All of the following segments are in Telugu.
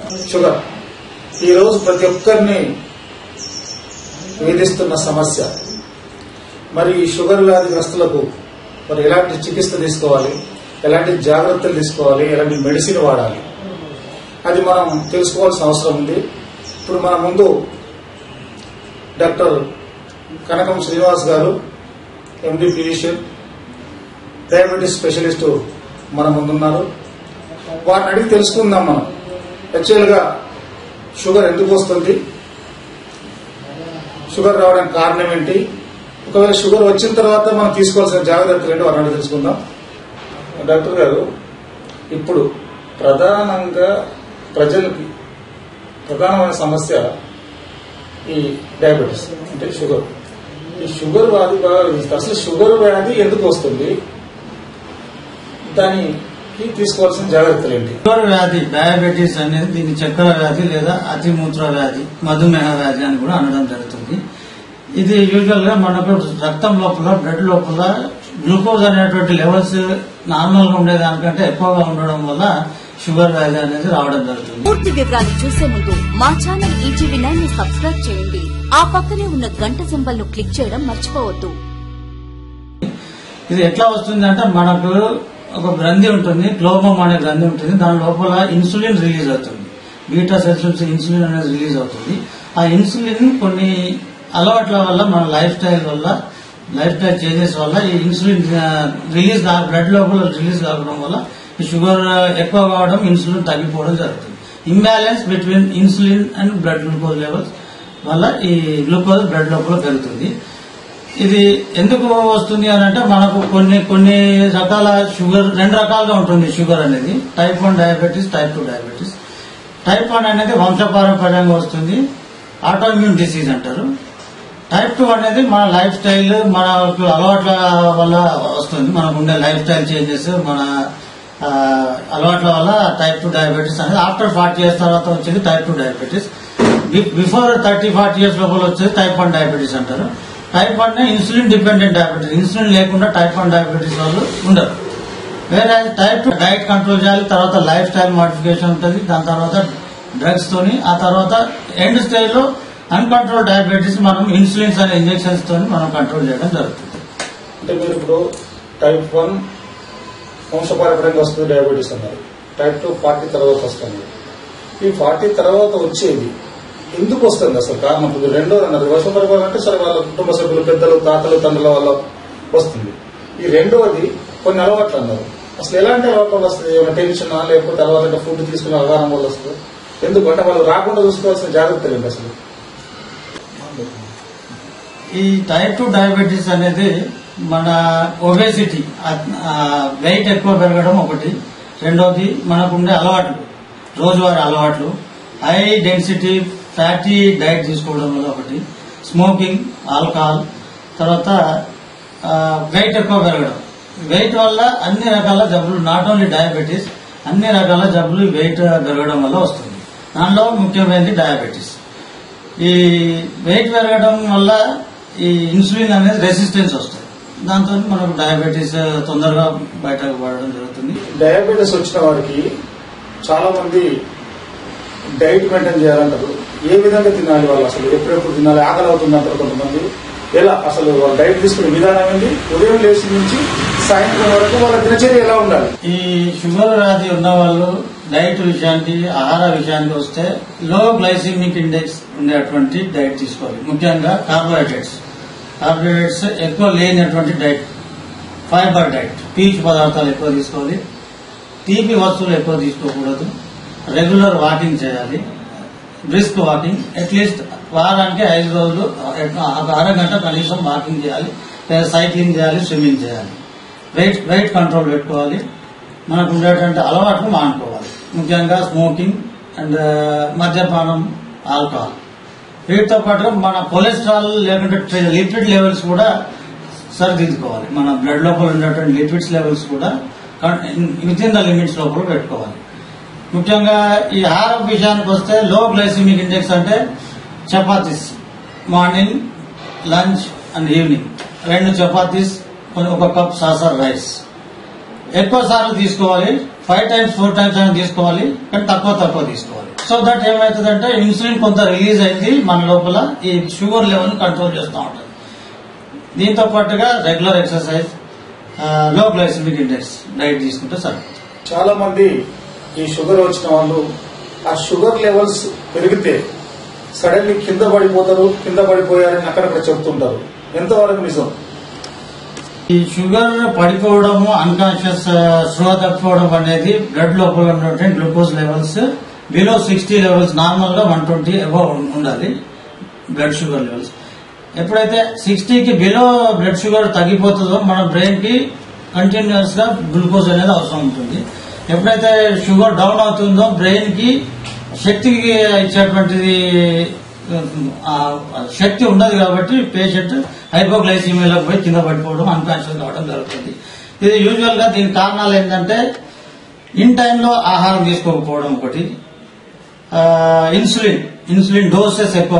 షుగర్ ఈ రోజు ప్రతి ఒక్కరిని వేధిస్తున్న సమస్య. మరి ఈ షుగర్ వ్యాధిగ్రస్తులకు మరి ఎలాంటి చికిత్స తీసుకోవాలి, ఎలాంటి జాగ్రత్తలు తీసుకోవాలి, ఎలాంటి మెడిసిన్ వాడాలి, అది మనం తెలుసుకోవాల్సిన అవసరం ఉంది. ఇప్పుడు మన ముందు డాక్టర్ కనకం శ్రీనివాస్ గారు, ఎండి ఫిజిషియన్, డయాబెటీస్ స్పెషలిస్టు మన ముందున్నారు. వారిని అడిగి తెలుసుకుందాం మనం యాక్చువల్గా షుగర్ ఎందుకు వస్తుంది, షుగర్ రావడానికి కారణం ఏంటి, ఒకవేళ షుగర్ వచ్చిన తర్వాత మనం తీసుకోవాల్సిన జాగ్రత్తలు ఏంటో వారిని అడిగి తెలుసుకుందాం. డాక్టర్ గారు, ఇప్పుడు ప్రధానంగా ప్రజలకి ప్రధానమైన సమస్య ఈ డయాబెటీస్ అంటే షుగర్. ఈ షుగర్ వ్యాధి బాగా అసలు షుగర్ వ్యాధి ఎందుకు వస్తుంది, దానికి తీసుకోవాల్సిన జాగ్రత్తలు ఏంటి? షుగర్ వ్యాధి డయాబెటీస్ అనేది దీన్ని చక్కెర వ్యాధి లేదా అతిమూత్ర వ్యాధి, మధుమేహ వ్యాధి అని కూడా అనడం జరుగుతుంది. ఇది యూజువల్ గా మనకు రక్తం లోపల బ్లడ్ లోపల గ్లూకోజ్ అనేటువంటి లెవెల్స్ నార్మల్ గా ఉండేదానికంటే ఎక్కువగా ఉండడం వల్ల షుగర్ వ్యాధి అనేది రావడం జరుగుతుంది. పూర్తి వివరాలు చూసే ముందు మా ఛానల్ ఈటీవీ9 ని సబ్స్క్రైబ్ చేయండి. ఆ పక్కనే ఉన్న గంట సింబల్ ను క్లిక్ చేయడం మర్చిపోవద్దు. ఇది ఎట్లా వస్తుంది అంటే మనకు ఒక గ్రంథి ఉంటుంది, క్లోమమ్ అనే గ్రంథి ఉంటుంది. దాని లోపల ఇన్సులిన్ రిలీజ్ అవుతుంది, బీటా సెల్స్ నుంచి ఇన్సులిన్ అనేది రిలీజ్ అవుతుంది. ఆ ఇన్సులిన్ కొన్ని అలవాట్ల వల్ల, మన లైఫ్ స్టైల్ చేంజెస్ వల్ల ఈ ఇన్సులిన్ రిలీజ్ బ్లడ్ లోపల రిలీజ్ కావడం వల్ల ఈ షుగర్ ఎక్కువ కావడం, ఇన్సులిన్ తగ్గిపోవడం జరుగుతుంది. Imbalance between insulin and blood glucose levels వల్ల ఈ గ్లూకోజ్ బ్లడ్ లోపల పెరుగుతుంది. ఇది ఎందుకు వస్తుంది అని అంటే మనకు కొన్ని రకాల షుగర్, రెండు రకాలుగా ఉంటుంది షుగర్ అనేది. Type 1 diabetes, type 2 diabetes. Type 1 అనేది వంశపారంపర్యంగా వస్తుంది, ఆటోఇమ్యూన్ డిసీజ్ అంటారు. టైప్ 2 అనేది మన లైఫ్ స్టైల్, మన అలవాట్ల వల్ల వస్తుంది. మనకు ఉండే లైఫ్ స్టైల్ చేంజెస్, మన అలవాట్ల వల్ల టైప్ 2 డయాబెటీస్ అనేది ఆఫ్టర్ 40 years తర్వాత వచ్చేది టైప్ 2 డయాబెటీస్. బిఫోర్ 30-40 years లోపల వచ్చేది టైప్ 1 డయాబెటీస్ అంటారు. Type 1 insulin dependent diabetes. Insulin లేకుండా టైప్ 1 డయాబెటీస్ వాళ్ళు ఉండరు. వేరే టైప్ 2 డైట్ కంట్రోల్ చేయాలి, తర్వాత లైఫ్ స్టైల్ మోడిఫికేషన్ ఉంటుంది, దాని తర్వాత డ్రగ్స్ తోని, ఆ తర్వాత ఎండ్ స్టేజ్ లో అన్కంట్రోల్ డయాబెటీస్ మనం ఇన్సులిన్స్ అనే ఇంజెక్షన్స్ తోని మనం కంట్రోల్ చేయడం జరుగుతుంది. అంటే మీరు ఇప్పుడు టైప్ 1 వంశపారంపర్యంగా వస్తుంది డయాబెటీస్ అన్నారు, టైప్ 2 40 తర్వాత వస్తుంది. ఈ 40 తర్వాత వచ్చేది ఎందుకు వస్తుంది అసలు కారణం? రెండోది అన్నారు వంశపారంపర్యం అంటే సరే వాళ్ళ కుటుంబ సభ్యులు, పెద్దలు, తాతలు, తండ్రుల వల్ల వస్తుంది. ఈ రెండోది కొన్ని అలవాట్లు అన్నారు. అసలు ఎలాంటి అలవాట్లు వస్తుంది? ఏమైనా టెన్షన్ లేకపోతే అలవాటు ఫుడ్ తీసుకునే ఆహారం వల్ల వస్తుంది? ఎందుకు అంటే వాళ్ళు రాకుండా చూసుకోవాల్సిన జాగ్రత్తలు ఏంటి అసలు? ఈ టైప్ 2 డయాబెటీస్ అనేది మన ఒబేసిటీ, వెయిట్ ఎక్కువ పెరగడం ఒకటి. రెండోది మనకుండే అలవాట్లు, రోజువారీ అలవాట్లు, హై డెన్సిటీ ఫ్యాటీ డైట్ తీసుకోవడం వల్ల ఒకటి, స్మోకింగ్, ఆల్కహాల్, తర్వాత వెయిట్ ఎక్కువ పెరగడం. వెయిట్ వల్ల అన్ని రకాల జబ్బులు, నాట్ ఓన్లీ డయాబెటీస్, అన్ని రకాల జబ్బులు వెయిట్ పెరగడం వల్ల వస్తుంది. దానిలో ముఖ్యమైనది డయాబెటీస్. ఈ వెయిట్ పెరగడం వల్ల ఈ ఇన్సులిన్ అనేది రెసిస్టెన్స్ వస్తుంది, దాంతో మనకు డయాబెటీస్ తొందరగా బయటకు పడడం జరుగుతుంది. డయాబెటీస్ వచ్చిన వారికి చాలా మంది డైట్ మెయింటైన్ చేయాలంటారు. ఏ విధంగా తినాలి వాళ్ళు, అసలు ఎప్పుడెప్పుడు తినాలి, ఆకలి అవుతుందంటారు కొంతమంది. ఎలా అసలు వాళ్ళ డైట్ తీసుకునే విధానం ఏంటి? ఉదయం లేచి నుంచి సాయంత్రం వరకు వాళ్ళ దినచర్య ఎలా ఉండాలి? ఈ షుగర్ వ్యాధి ఉన్న వాళ్ళు డైట్ విషయానికి, ఆహార విషయానికి వస్తే లో గ్లైసిమిక్ ఇండెక్స్ ఉండేటువంటి డైట్ తీసుకోవాలి. ముఖ్యంగా కార్బోహైడ్రేట్స్ ఎక్కువ లేనటువంటి డైట్, ఫైబర్ డైట్, పీచు పదార్థాలు ఎక్కువ తీసుకోవాలి, తీపి వస్తువులు ఎక్కువ తీసుకోకూడదు, రెగ్యులర్ వాకింగ్ చేయాలి, బ్రిస్క్ వాకింగ్, అట్లీస్ట్ వారానికి 5 రోజులు అరగంట కనీసం వాకింగ్ చేయాలి, లేదా సైక్లింగ్ చేయాలి, స్విమ్మింగ్ చేయాలి. వెయిట్ కంట్రోల్ పెట్టుకోవాలి. మనకు ఉండేటువంటి అలవాట్లు మానుకోవాలి, ముఖ్యంగా స్మోకింగ్ అండ్ మద్యపానం, ఆల్కహాల్. వీటితో పాటుగా మన కొలెస్ట్రాల్ లేకుంటే లిపిడ్ లెవెల్స్ కూడా సరిదిద్దుకోవాలి. మన బ్లడ్ లోపల ఉండేటువంటి లిపిడ్స్ లెవెల్స్ కూడా విత్ ఇన్ ద లిమిట్స్ లోపల పెట్టుకోవాలి. ముఖ్యంగా ఈ ఆహారం విషయానికి వస్తే లో గ్లైసిమిక్ ఇండెక్స్ అంటే chapatis, morning, lunch and evening 2 chapatis, 1 cup saucer rice ఎక్కువ సార్లు తీసుకోవాలి. 5 times 4 times అయినా తీసుకోవాలి, కానీ తక్కువ తీసుకోవాలి. సో దట్ ఏమవుతుందంటే ఇన్సులిన్ కొంత రిలీజ్ అయింది మన లోపల ఈ షుగర్ లెవెల్ కంట్రోల్ చేస్తూ ఉంటుంది. దీంతో పాటుగా regular exercise, low glycemic index diet తీసుకుంటే సరిపోతుంది. చాలా మంది ఈ షుగర్ వచ్చిన వాళ్ళు ఆ షుగర్ లెవెల్స్ పెరిగితే సడన్లీ కింద పడిపోయారని అక్కడక్కడ చెప్తుంటారు. ఎంతవరకు నిజం? ఈ షుగర్ పడిపోవడము, అన్కాన్షియస్ స్పృహ తప్పిపోవడం అనేది బ్లడ్ లోపల ఉన్నటువంటి glucose levels below 60 levels, normal గా 120 అబౌవ్ ఉండాలి బ్లడ్ షుగర్ లెవెల్స్. ఎప్పుడైతే 60కి బిలో బ్లడ్ షుగర్ తగ్గిపోతుందో మన బ్రెయిన్ కి కంటిన్యూస్ గా గ్లూకోజ్ అనేది అవసరం ఉంటుంది. ఎప్పుడైతే షుగర్ డౌన్ అవుతుందో బ్రెయిన్ కి శక్తికి ఇచ్చేటువంటిది శక్తి ఉండదు కాబట్టి పేషెంట్ హైపోగ్లైసీమియాలోకి పోయి కింద పడిపోవడం, అన్కాన్షియస్ కావడం జరుగుతుంది. ఇది యూజువల్ గా దీని కారణాలు ఏంటంటే ఇన్ టైంలో ఆహారం తీసుకోకపోవడం ఒకటి, ఇన్సులిన్ డోసెస్ ఎక్కువ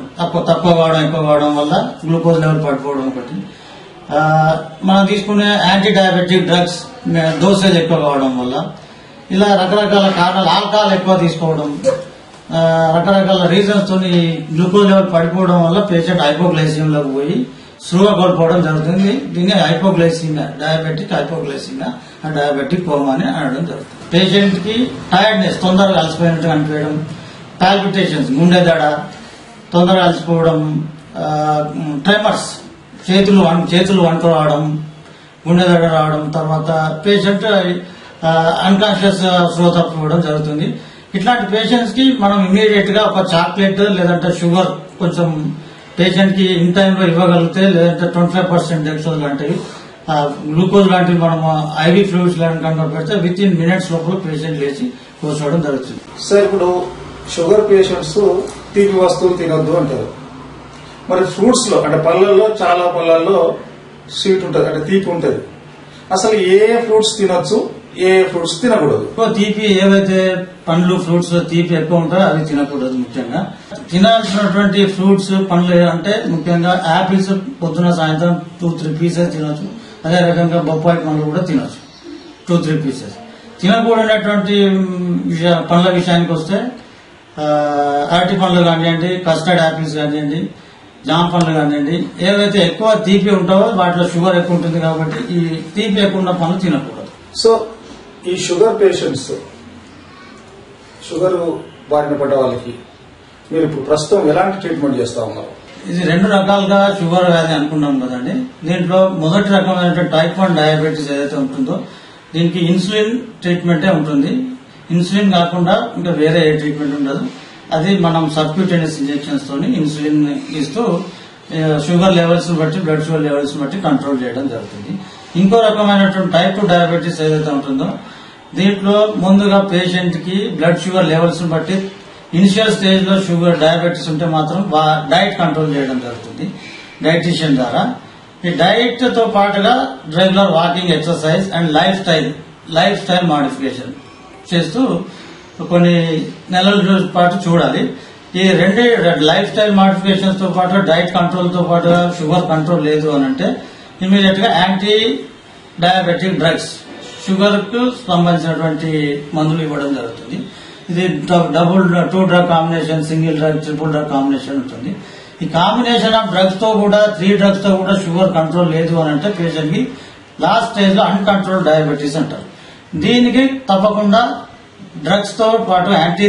కావడం వల్ల గ్లూకోజ్ లెవెల్ పడిపోవడం ఒకటి, మనం తీసుకునే యాంటీ డయాబెటిక్ డ్రగ్స్ డోసేజ్ ఎక్కువ కావడం వల్ల, ఇలా రకరకాల కారణాలు, ఆల్కహాల్ ఎక్కువ తీసుకోవడం, రకరకాల రీజన్స్ తో గ్లూకోజ్ లెవెల్ పడిపోవడం వల్ల పేషెంట్ హైపోగ్లైసీమియాలోకి పోయి స్పృహ కోల్పోవడం జరుగుతుంది. దీన్ని hypoglycaemia, diabetic hypoglycaemia, diabetic coma అని అనడం జరుగుతుంది. పేషెంట్ కి టైర్డ్నెస్, తొందరగా అలసిపోయినట్టు అనిపించడం, పాల్పిటేషన్స్, గుండె దడ, తొందరగా అలసిపోవడం, ట్రెమర్స్, చేతులు వణుకు రావడం, గుండె దడ రావడం, తర్వాత పేషెంట్ అన్కాన్షియస్ స్పృహ తప్పిపోవడం జరుగుతుంది. ఇట్లాంటి పేషెంట్స్ కి మనం ఇమీడియట్ గా ఒక చాక్లెట్ లేదంటే షుగర్ కొంచెం పేషెంట్ కి ఇన్ టైంలో ఇవ్వగలిగితే, లేదంటే 25% డెక్సోజ్ లాంటివి, గ్లూకోజ్ లాంటివి మనం ఐవీ ఫ్లూయిడ్స్ లాంటి కంట్రోల్ పెడితే విత్ ఇన్ మినిట్స్ లోపల పేషెంట్ లేచి కూర్చోవడం జరుగుతుంది. సార్, ఇప్పుడు షుగర్ పేషెంట్స్ తీపి వస్తువులు తినొద్దు అంటారు. మరి ఫ్రూట్స్ లో అంటే చాలా పళ్ళల్లో స్వీట్ ఉంటుంది, అంటే తీపి ఉంటుంది. అసలు ఏ ఫ్రూట్స్ తినొచ్చు, ఏ ఫ్రూట్స్ తినకూడదు? తీపి ఏవైతే పండ్లు, ఫ్రూట్స్ తీపి ఎక్కువ ఉంటాయో అవి తినకూడదు. ముఖ్యంగా తినాల్సినటువంటి ఫ్రూట్స్, పండ్లు అంటే ముఖ్యంగా యాపిల్స్ పొద్దున సాయంత్రం 2-3 పీసెస్ తినొచ్చు. అదే రకంగా బొప్పాయి పండ్లు కూడా తినొచ్చు 2-3 పీసెస్. తినకూడనటువంటి పండ్ల విషయానికి వస్తే అరటి పండ్లు కానివ్వండి, కస్టర్డ్ యాపిల్స్ కానివ్వండి, జామ పండ్లు కానివ్వండి, ఏవైతే ఎక్కువ తీపి ఉంటావో వాటిలో షుగర్ ఎక్కువ ఉంటుంది కాబట్టి ఈ తీపి ఎక్కువ ఉన్న పండ్లు తినకూడదు. సో ఈ షుగర్ పేషెంట్స్, షుగర్ బారిన పడ్డ వాళ్ళకి మీరు ఇప్పుడు ప్రస్తుతం ఎలాంటి ట్రీట్మెంట్ చేస్తా ఉన్నారు? ఇది 2 రకాలుగా షుగర్ వ్యాధి అనుకున్నాం కదండి. దీంట్లో మొదటి రకమైన టైప్ 1 డయాబెటీస్ ఏదైతే ఉంటుందో దీనికి ఇన్సులిన్ ట్రీట్మెంటే ఉంటుంది. ఇన్సులిన్ కాకుండా ఇంకా వేరే ఏ ట్రీట్మెంట్ ఉండదు. అది మనం సబ్క్యూటేనియస్ ఇంజెక్షన్స్ తోని ఇన్సులిన్ ఇస్తూ షుగర్ లెవెల్స్ బట్టి, బ్లడ్ షుగర్ లెవెల్స్ బట్టి కంట్రోల్ చేయడం జరుగుతుంది. ఇంకో రకమైనటువంటి టైప్ 2 డయాబెటీస్ ఏదైతే ఉంటుందో దీంట్లో ముందుగా పేషెంట్ కి బ్లడ్ షుగర్ లెవెల్స్ బట్టి ఇనిషియల్ స్టేజ్ లో షుగర్ డయాబెటీస్ ఉంటే మాత్రం డైట్ కంట్రోల్ చేయడం జరుగుతుంది డైటీషియన్ ద్వారా. ఈ డైట్ తో పాటుగా regular walking, exercise and life style modification చేస్తూ కొన్ని నెలల పాటు చూడాలి. ఈ 2 లైఫ్ స్టైల్ మాడిఫికేషన్స్ తో పాటు డైట్ కంట్రోల్ తో పాటుగా షుగర్ కంట్రోల్ లేదు అని అంటే ఇమీడియట్ గా యాంటీ డయాబెటిక్ డ్రగ్స్, షుగర్ కు సంబంధించినటువంటి మందులు ఇవ్వడం జరుగుతుంది. ఇది 2 drug combination, single drug, triple drug combination ఉంటుంది. ఈ కాంబినేషన్ ఆఫ్ డ్రగ్స్ తో కూడా 3 డ్రగ్స్ తో కూడా షుగర్ కంట్రోల్ లేదు అని అంటే పేషెంట్ కి లాస్ట్ స్టేజ్ లో అన్కంట్రోల్ డయాబెటీస్ అంటారు. దీనికి తప్పకుండా డ్రగ్స్ తో పాటు యాంటీ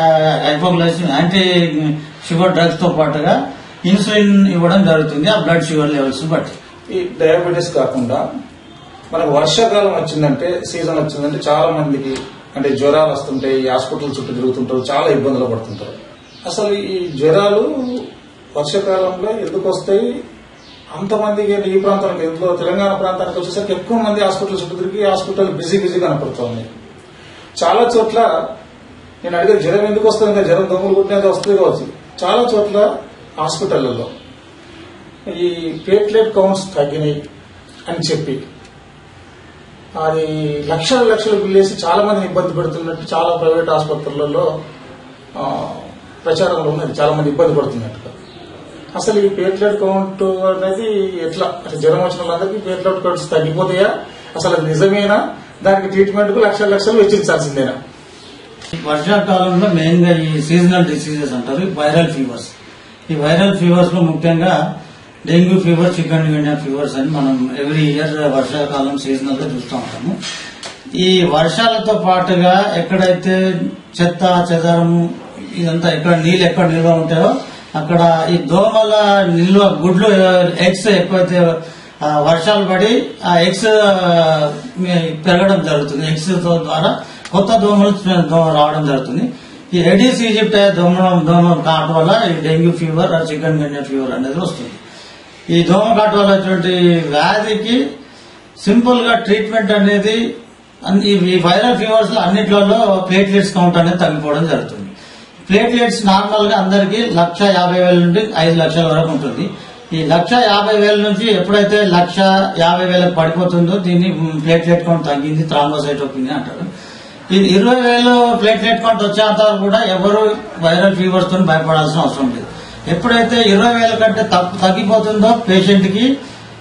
షుగర్ డ్రగ్స్ తో పాటుగా ఇన్సులిన్ ఇవ్వడం జరుగుతుంది ఆ బ్లడ్ షుగర్ లెవెల్స్ బట్టి. ఈ డయాబెటీస్ కాకుండా మనకు వర్షాకాలం వచ్చిందంటే, సీజన్ వచ్చిందంటే చాలా మందికి అంటే జ్వరాలు వస్తుంటాయి, హాస్పిటల్ చుట్టూ తిరుగుతుంటారు, చాలా ఇబ్బందులు పడుతుంటారు. అసలు ఈ జ్వరాలు వర్షాకాలంలో ఎందుకు వస్తాయి? అంతమందికి ఈ ప్రాంతానికి, ఎందులో తెలంగాణ ప్రాంతానికి వచ్చేసరికి ఎక్కువ మంది హాస్పిటల్ చుట్టూ తిరిగి హాస్పిటల్ బిజీ కనపడుతుంది. చాలా చోట్ల నేను అడిగే జ్వరం ఎందుకు వస్తుంది, ఇంకా జ్వరం దొంగలు కుట్టినది వస్తుంది కావచ్చు. చాలా చోట్ల హాస్పిటళ్లలో ఈ ప్లేట్లెట్ కౌంట్స్ తగ్గినాయి అని చెప్పి అది లక్షల బిల్లేసి చాలా మందిని ఇబ్బంది పెడుతున్నట్టు చాలా ప్రైవేట్ ఆసుపత్రులలో ప్రచారంలో ఉన్నది. చాలా మంది ఇబ్బంది పడుతున్నట్టుగా. అసలు ఈ ప్లేట్లెట్ కౌంట్ అనేది ఎట్లా, జ్వరం వచ్చిన వాళ్ళందరికీ ప్లేట్లెట్ కౌంట్స్ తగ్గిపోతాయా? అసలు అది నిజమేనా? దానికి ట్రీట్మెంట్ కు లక్షలు వెచ్చించాల్సిందేనా? వర్షాకాలంలో మెయిన్ గా ఈ సీజనల్ డిసీజెస్ అంటారు, వైరల్ ఫీవర్స్. ఈ వైరల్ ఫీవర్స్ లో ముఖ్యంగా dengue fever, chikungunya fevers అని మనం ఎవ్రీ ఇయర్ వర్షాకాలం సీజనల్ గా చూస్తూ ఉంటాము. ఈ వర్షాలతో పాటుగా ఎక్కడైతే చెత్త చెదారము ఇదంతా ఎక్కడ నీళ్ళు ఎక్కడ నిల్వ ఉంటాయో అక్కడ ఈ దోమల నిల్వ గుడ్లు ఎగ్స్ ఎక్కువైతే వర్షాలు పడి ఆ ఎగ్స్ పెరగడం జరుగుతుంది. ఎగ్స్ ద్వారా కొత్త దోమలు రావడం జరుగుతుంది. ఈ ఎడీస్ ఈజిప్ట్ దోమ కాటు వల్ల ఈ dengue fever, chikungunya fever అనేది వస్తుంది. ఈ దోమ కాటు వల్ల వచ్చే వ్యాధికి సింపుల్ గా ట్రీట్మెంట్ అనేది ఈ వైరల్ ఫీవర్స్ లో అన్నిట్లలో ప్లేట్లెట్స్ కౌంట్ అనేది తగ్గిపోవడం జరుగుతుంది. ప్లేట్లెట్స్ నార్మల్ గా అందరికి 1,50,000 నుండి 5 లక్షల వరకు ఉంటుంది. ఈ 1,50,000 నుంచి ఎప్పుడైతే 1,50,000 పడిపోతుందో దీన్ని ప్లేట్లెట్ కౌంట్ తగ్గింది, థ్రాంబోసైటోపెనియా అంటారు. ఇది 20,000 ప్లేట్లెట్ కౌంట్ వచ్చేంత కూడా ఎవరు వైరల్ ఫీవర్స్ తో భయపడాల్సిన అవసరం లేదు. ఎప్పుడైతే 20,000 కంటే తగ్గిపోతుందో పేషెంట్ కి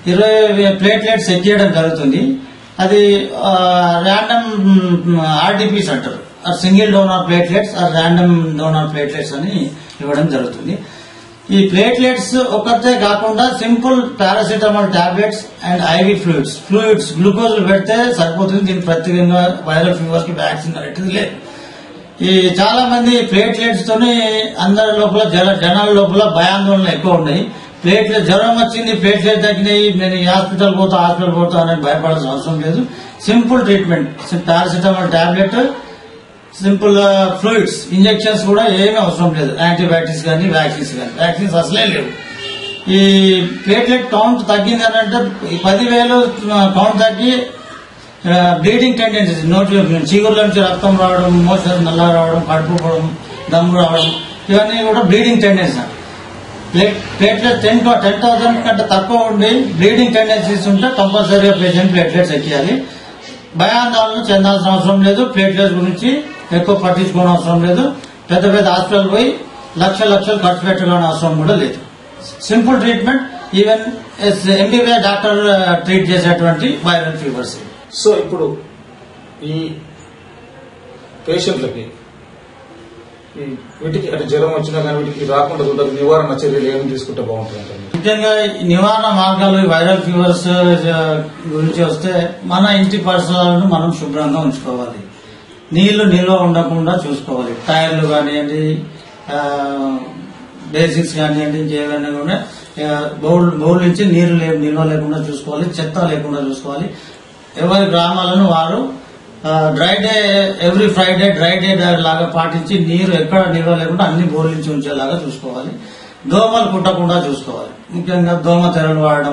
20 ప్లేట్లెట్స్ చెక్ చేయడం జరుగుతుంది. అది ర్యాండమ్ ఆర్డిపిస్ అంటారు, single donor platelets random donor platelets అని ఇవ్వడం జరుగుతుంది. ఈ ప్లేట్లెట్స్ ఒకటే కాకుండా simple paracetamol tablets and IV fluids glucose పెడితే సరిపోతుంది. దీనికి ప్రత్యేకంగా వైరల్ ఫీవర్ కి వ్యాక్సిన్ అనేది లేదు. ఈ చాలా మంది ప్లేట్లెట్స్ తోని అందరి లోపల జనాల లోపల భయాందోళనలు ఎక్కువ ఉన్నాయి. ప్లేట్లెట్ జ్వరం వచ్చింది, ప్లేట్లెట్ తగ్గినాయి, నేను హాస్పిటల్ పోతా అని భయపడాల్సిన అవసరం లేదు. Simple treatment, paracetamol tablet, simple fluids, injections కూడా ఏమీ అవసరం లేదు. యాంటీబయాటిక్స్ కానీ వ్యాక్సిన్స్ అసలే లేవు. ఈ ప్లేట్లెట్ కౌంట్ తగ్గింది అని అంటే 10,000 కౌంట్ తగ్గి బ్లీడింగ్ టెండెన్సీస్, చీగుర్ల నుంచి రక్తం రావడం, మోషన్ నల్ల రావడం, కడుపు పోవడం, దమ్ము రావడం, ఇవన్నీ కూడా బ్లీడింగ్ టెండెన్సీ. ప్లేట్లెట్ 10,000 కంటే తక్కువ ఉండి బ్లీడింగ్ టెండెన్సీస్ ఉంటే కంపల్సరీగా పేషెంట్ ప్లేట్లెట్స్ ఎక్కియాలి. భయాందోళన చెందాల్సిన అవసరం లేదు. ప్లేట్లెట్స్ గురించి ఎక్కువ పట్టించుకోవడం అవసరం లేదు. పెద్ద హాస్పిటల్ పోయి లక్షలు ఖర్చు పెట్టాలని అవసరం కూడా లేదు. Simple treatment, even MBBS doctor treat చేసేటువంటి వైరల్ ఫీవర్స్. సో ఇప్పుడు ఈ పేషెంట్లకి వీటికి అంటే జ్వరం వచ్చినా కానీ వీటికి రాకుండా చూడడానికి నివారణ చర్యలు ఏమి తీసుకుంటే బాగుంటుంది? ముఖ్యంగా నివారణ మార్గాలు వైరల్ ఫీవర్స్ గురించి వస్తే మన ఇంటి పరిసరాలను మనం శుభ్రంగా ఉంచుకోవాలి. నీళ్లు నిల్వ ఉండకుండా చూసుకోవాలి. టైర్లు కానివ్వండి, బేసిక్స్ కానివ్వండి, ఇంకేమైనా కూడా బౌల్ నుంచి నీరు నిల్వ లేకుండా చూసుకోవాలి. చెత్త లేకుండా చూసుకోవాలి. ఎవరి గ్రామాలను వారు dry day, every Friday dry day లాగా పాటించి నీరు ఎక్కడ నిల్వ లేకుండా అన్ని బోర్ల నుంచి ఉంచేలాగా చూసుకోవాలి. దోమలు కుట్టకుండా చూసుకోవాలి. ముఖ్యంగా దోమ తెరలు వాడడం,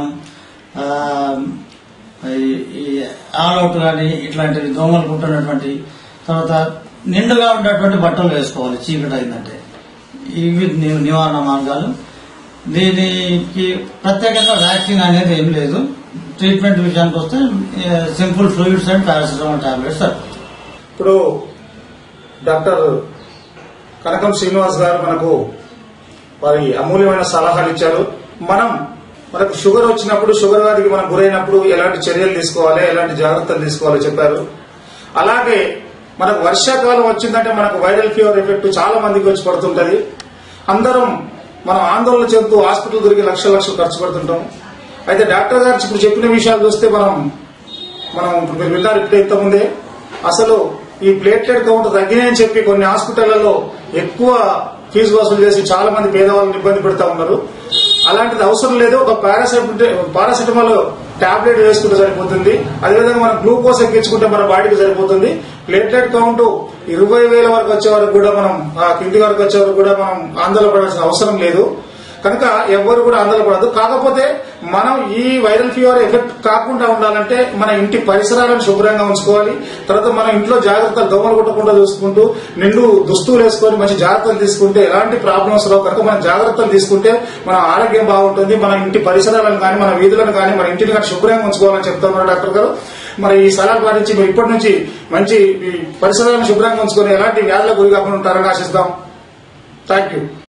ఆల్అౌట్ కానీ ఇట్లాంటివి దోమలు కుట్టినటువంటి, తర్వాత నిండుగా ఉండేటువంటి బట్టలు వేసుకోవాలి చీకటి అయిందంటే. ఇవి నివారణ మార్గాలు. దీనికి ప్రత్యేకంగా వ్యాక్సిన్ అనేది ఏం లేదు. ట్రీట్మెంట్ విషయానికి వస్తే simple fluids and paracetamol tablets. ఇప్పుడు డాక్టర్ కనకం శ్రీనివాస్ గారు మనకు వారి అమూల్యమైన సలహాలు ఇచ్చారు. మనకు షుగర్ వచ్చినప్పుడు, షుగర్ వ్యాధికి మనం గురైనప్పుడు ఎలాంటి చర్యలు తీసుకోవాలి, ఎలాంటి జాగ్రత్తలు తీసుకోవాలో చెప్పారు. అలాగే మనకు వర్షాకాలం వచ్చిందంటే మనకు వైరల్ ఫీవర్ ఎఫెక్ట్ చాలా మందికి వచ్చి పడుతుంటది. అందరం మనం ఆందోళన చెందుతూ హాస్పిటల్ దొరికి లక్షలు ఖర్చు పెడుతుంటాం. అయితే డాక్టర్ గారు ఇప్పుడు చెప్పిన విషయాలు చూస్తే మనం మీరు విన్నారు ఇప్పుడు ఇంతకుముందే, అసలు ఈ ప్లేట్లెట్ కౌంట్ తగ్గినాయని చెప్పి కొన్ని హాస్పిటళ్లలో ఎక్కువ ఫీజు వసూలు చేసి చాలా మంది పేదవాళ్ళని ఇబ్బంది పెడతా ఉన్నారు. అలాంటిది అవసరం లేదు. ఒక పారాసిటమాల్ టాబ్లెట్ వేసుకుంటే సరిపోతుంది. అదేవిధంగా మనం గ్లూకోజ్ ఎక్కించుకుంటే మన బాడీకి సరిపోతుంది. ప్లేట్లెట్ కౌంట్ 20,000 వరకు వచ్చే వరకు కూడా మనం కింది వరకు వచ్చే వరకు కూడా మనం ఆందోళన పడాల్సిన అవసరం లేదు. కనుక ఎవరు కూడా ఆందోళన పడదు. కాకపోతే మనం ఈ వైరల్ ఫీవర్ ఎఫెక్ట్ కాకుండా ఉండాలంటే మన ఇంటి పరిసరాలను శుభ్రంగా ఉంచుకోవాలి. తర్వాత మన ఇంట్లో జాగ్రత్తలు దోమలు కొట్టకుండా చూసుకుంటూ నిండు దుస్తులు వేసుకొని మంచి జాగ్రత్తలు తీసుకుంటే ఎలాంటి ప్రాబ్లమ్స్ రావు. కనుక మనం జాగ్రత్తలు తీసుకుంటే మన ఆరోగ్యం బాగుంటుంది. మన ఇంటి పరిసరాలను కానీ, మన వీధులను కానీ, మన ఇంటిని కానీ శుభ్రంగా ఉంచుకోవాలని చెప్తున్నారు డాక్టర్ గారు. మరి ఈ సలహా పాటించి ఇప్పటి నుంచి మంచి పరిసరాలను శుభ్రంగా ఉంచుకొని ఎలాంటి వ్యాధులకు గురి కాకుండా ఉంటారని ఆశిస్తాం. Thank you.